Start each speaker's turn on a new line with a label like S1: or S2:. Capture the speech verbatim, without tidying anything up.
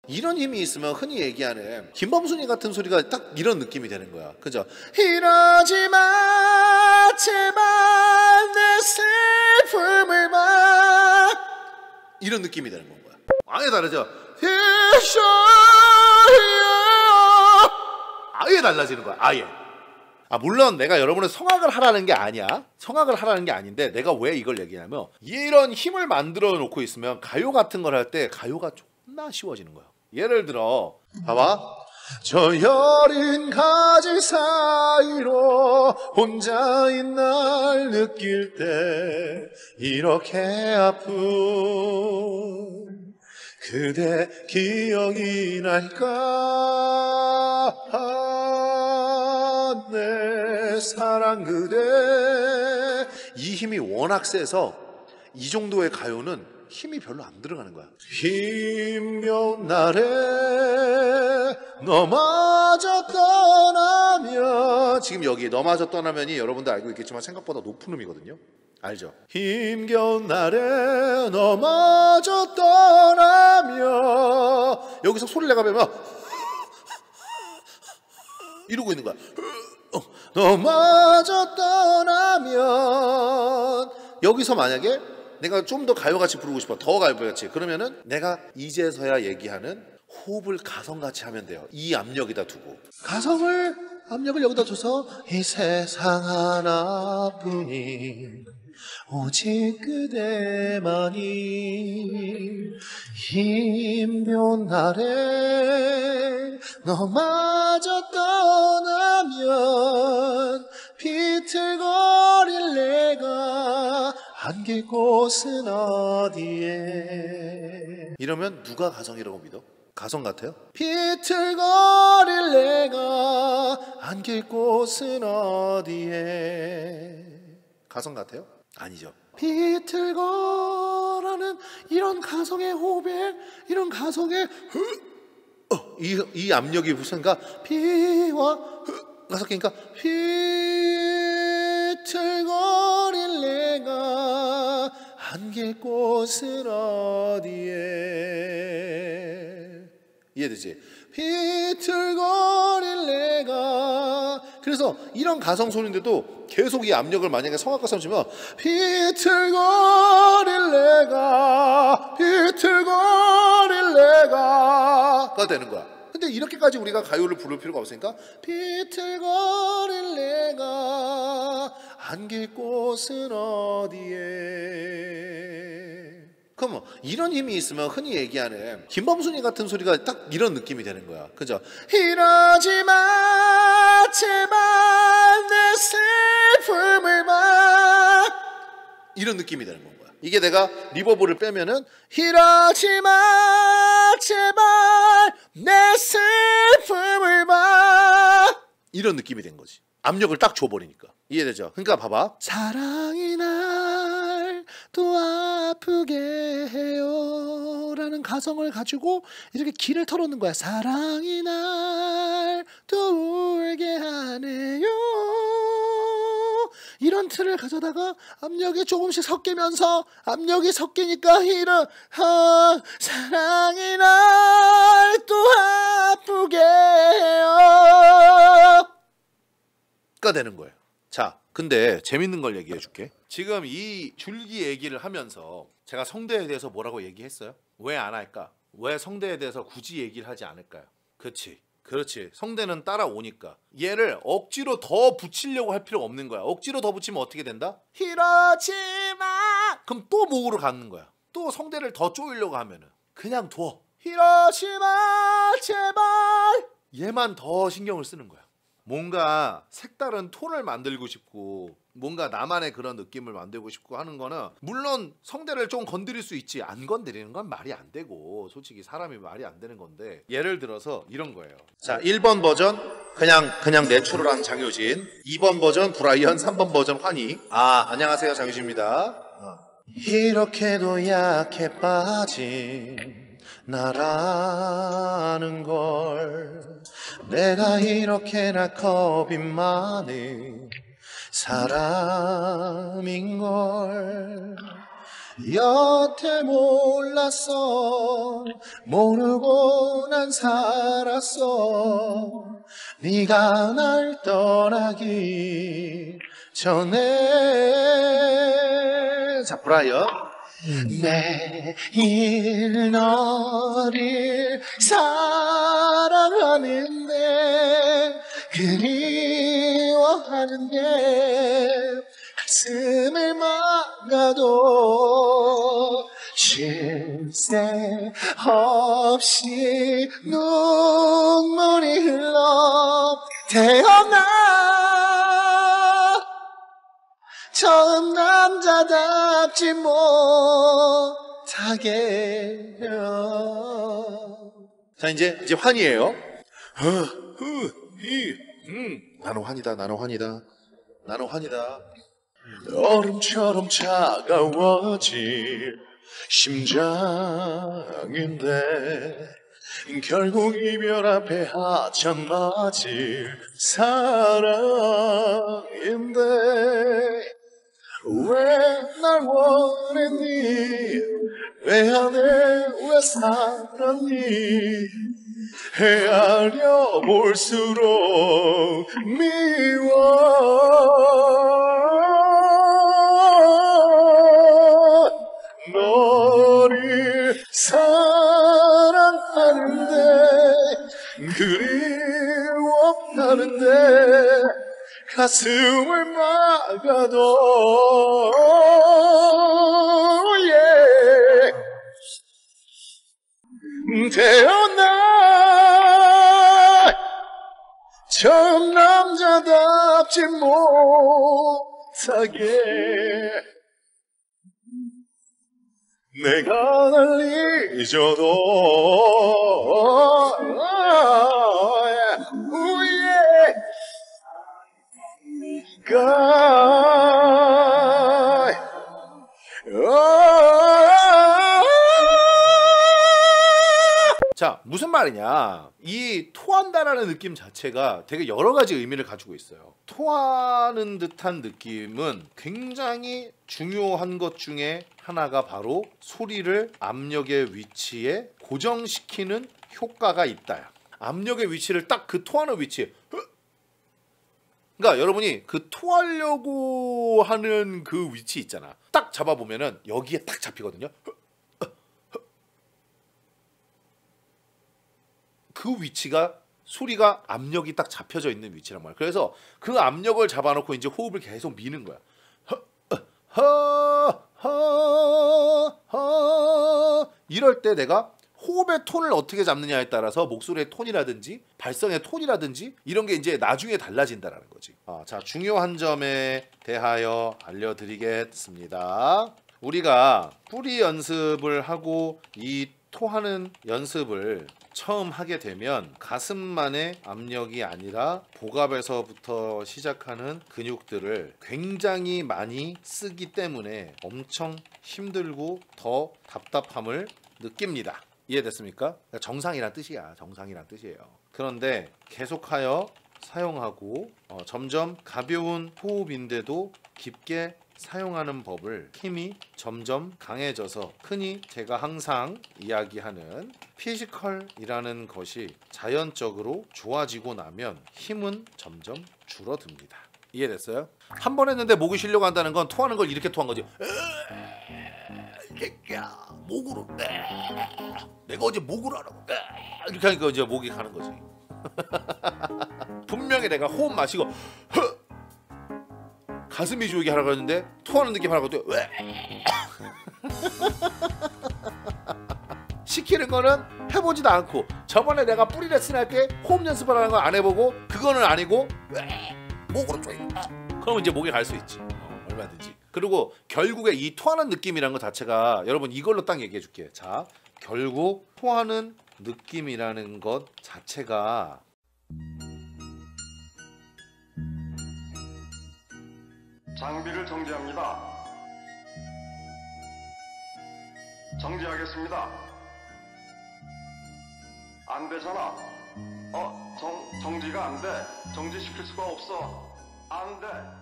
S1: 이런 힘이 있으면 흔히 얘기하는 김범순이 같은 소리가 딱 이런 느낌이 되는 거야. 그죠? 이러지 마 제발 내 슬픔을 봐, 이런 느낌이 되는 건 거야. 아예 다르죠? 아예 달라지는 거야. 아예. 아 물론 내가 여러분의 성악을 하라는 게 아니야. 성악을 하라는 게 아닌데 내가 왜 이걸 얘기하냐면 이런 힘을 만들어 놓고 있으면 가요 같은 걸 할 때 가요가 존나 쉬워지는 거야. 예를 들어 봐봐. 저 여린 가지 사이로 혼자인 날 느낄 때 이렇게 아픈 그대 기억이 날까. 내 사랑 그대. 이 힘이 워낙 세서 이 정도의 가요는 힘이 별로 안 들어가는 거야. 힘겨운 날에 너마저 떠나면, 지금 여기 너마저 떠나면이 여러분들 알고 있겠지만 생각보다 높은 음이거든요. 알죠? 힘겨운 날에 너마저 떠나면, 여기서 소리를 내가 배면 이러고 있는 거야. 너마저 떠나면, 여기서 만약에 내가 좀 더 가요같이 부르고 싶어, 더 가요같이, 그러면은 내가 이제서야 얘기하는 호흡을 가성같이 하면 돼요. 이 압력에다 두고 가성을, 압력을 여기다 줘서 이 세상 하나뿐인 오직 그대만이 힘겨운 날에 너마저 떠나면 비틀거릴 내가 안길 곳은 어디에. 이러면 누가 가성이라고 믿어? 가성 같아요? 비틀거릴 내가 안길 곳은 어디에. 가성 같아요? 아니죠. 비틀거라는 이런 가성의 호흡에, 이런 가성의 어, 이, 이 압력이 무슨가, 비와 가 섞이니까 비틀거릴 내가 안길 곳은 어디에. 이해되지? 비틀거릴 내가. 그래서 이런 가성 소리인데도 계속 이 압력을 만약에 성악가처럼 주면 비틀거릴 내가 비틀거릴 내가가 되는 거야. 근데 이렇게까지 우리가 가요를 부를 필요가 없으니까 비틀거릴 내가 안길 곳은 어디에. 그럼 이런 힘이 있으면 흔히 얘기하는 김범순이 같은 소리가 딱 이런 느낌이 되는 거야. 그죠? 이러지 마 제발 내 슬픔을 봐, 이런 느낌이 되는 건 거야. 이게 내가 리버브를 빼면은 이러지 마 제발 내 슬픔을 봐, 이런 느낌이 된 거지. 압력을 딱 줘버리니까. 이해되죠? 그러니까 봐봐. 사랑이 날 또 아프게 해요 라는 가성을 가지고 이렇게 길을 털어놓는 거야. 사랑이 날 또 울게 하네요, 이런 틀을 가져다가 압력이 조금씩 섞이면서, 압력이 섞이니까 이런 아, 사랑이 날 또 아프게 해요 가 되는 거예요. 자, 근데 재밌는 걸 얘기해 줄게. 지금 이 줄기 얘기를 하면서 제가 성대에 대해서 뭐라고 얘기했어요? 왜 안 할까? 왜 성대에 대해서 굳이 얘기를 하지 않을까요? 그치, 그렇지. 성대는 따라오니까. 얘를 억지로 더 붙이려고 할 필요가 없는 거야. 억지로 더 붙이면 어떻게 된다? 이러지 마. 그럼 또 목으로 가는 거야. 또 성대를 더 조이려고 하면은 그냥 둬. 이러지 마 제발. 얘만 더 신경을 쓰는 거야. 뭔가 색다른 톤을 만들고 싶고 뭔가 나만의 그런 느낌을 만들고 싶고 하는 거는 물론 성대를 좀 건드릴 수 있지, 안 건드리는 건 말이 안 되고, 솔직히 사람이 말이 안 되는 건데, 예를 들어서 이런 거예요. 자, 일 번 버전 그냥 그냥 내추럴한 장효진, 이 번 버전 브라이언, 삼 번 버전 환희. 아, 안녕하세요, 장효진입니다. 어. 이렇게도 약해 빠진 나라는 걸, 내가 이렇게나 겁이 많은 사람인 걸, 여태 몰랐어 모르고 난 살았어 네가 날 떠나기 전에. 자, 브라이언. 매일 너를 사랑하는데 그리워하는데 가슴을 막아도 쉴 새 없이 눈물이 흘러 태어나 처음 남자답지 못하게. 자, 이제 이제 환희예요. 어, 후, 히, 음. 나는 환이다. 나는 환이다. 나는 환이다. 얼음처럼 차가워질 심장인데 결국 이별 앞에 하찮아질 사랑인데 왜 날 원했니 왜 안 해 왜 살았니 헤아려 볼수록 미워 너를 사랑하는데 그리워하는데 가슴을 막아도 yeah. 태어나 처음 남자답지 못하게 내가 날 잊어도 자, 무슨 말이냐, 이 토한다라는 느낌 자체가 되게 여러 가지 의미를 가지고 있어요. 토하는 듯한 느낌은 굉장히 중요한 것 중에 하나가 바로 소리를 압력의 위치에 고정시키는 효과가 있다. 압력의 위치를 딱 그 토하는 위치에, 그러니까 여러분이 그 토하려고 하는 그 위치 있잖아, 딱 잡아보면은 여기에 딱 잡히거든요. 그 위치가 소리가 압력이 딱 잡혀져 있는 위치란 말이야. 그래서 그 압력을 잡아놓고 이제 호흡을 계속 미는 거야. 허허허허 이럴 때 내가 호흡의 톤을 어떻게 잡느냐에 따라서 목소리의 톤이라든지 발성의 톤이라든지 이런 게 이제 나중에 달라진다라는 거지. 아, 자, 중요한 점에 대하여 알려드리겠습니다. 우리가 뿌리 연습을 하고 이 토하는 연습을 처음 하게 되면 가슴만의 압력이 아니라 복압에서부터 시작하는 근육들을 굉장히 많이 쓰기 때문에 엄청 힘들고 더 답답함을 느낍니다. 이해됐습니까? 정상이란 뜻이야. 정상이란 뜻이에요. 그런데 계속하여 사용하고 어, 점점 가벼운 호흡인데도 깊게 사용하는 법을 힘이 점점 강해져서 흔히 제가 항상 이야기하는 피지컬이라는 것이 자연적으로 좋아지고 나면 힘은 점점 줄어듭니다. 이해됐어요? 한 번 했는데 목이 쉬려고 한다는 건 토하는 걸 이렇게 토한 거지. 야, 목으로 내가 어제 목으로 하라고 이렇게 하니까 이제 목이 가는 거지. 분명히 내가 호흡 마시고 허! 가슴이 조이게 하라고 했는데 토하는 느낌 하라고 했더니 왜? 시키는 거는 해보지도 않고, 저번에 내가 뿌리 레슨 할 때 호흡 연습을 하는 거 안 해보고 그거는 아니고 왜? 목으로 조이. 그럼 이제 목이 갈 수 있지. 어, 얼마든지. 그리고 결국에 이 토하는 느낌이라는 것 자체가, 여러분 이걸로 딱 얘기해 줄게. 자, 결국 토하는 느낌이라는 것 자체가
S2: 장비를 정지합니다. 정지하겠습니다. 안 되잖아. 어, 정, 정지가 안 돼. 정지시킬 수가 없어. 안 돼.